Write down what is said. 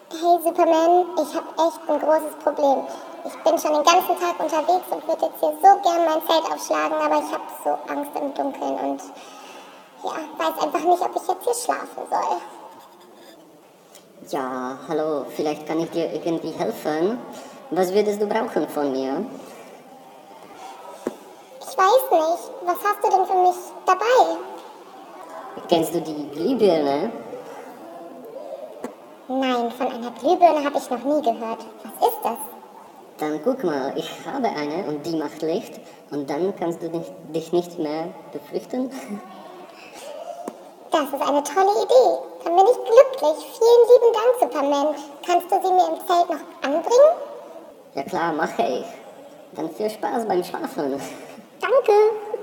Hey Superman, ich habe echt ein großes Problem. Ich bin schon den ganzen Tag unterwegs und würde jetzt hier so gern mein Zelt aufschlagen, aber ich habe so Angst im Dunkeln und ja, weiß einfach nicht, ob ich jetzt hier schlafen soll. Ja, hallo, vielleicht kann ich dir irgendwie helfen. Was würdest du brauchen von mir? Ich weiß nicht, was hast du denn für mich dabei? Kennst du die Glühbirne? Nein, von einer Glühbirne habe ich noch nie gehört. Was ist das? Dann guck mal, ich habe eine und die macht Licht und dann kannst du dich nicht mehr befürchten. Das ist eine tolle Idee. Dann bin ich glücklich. Vielen lieben Dank, Superman. Kannst du sie mir im Zelt noch anbringen? Ja klar, mache ich. Dann viel Spaß beim Schlafen. Danke.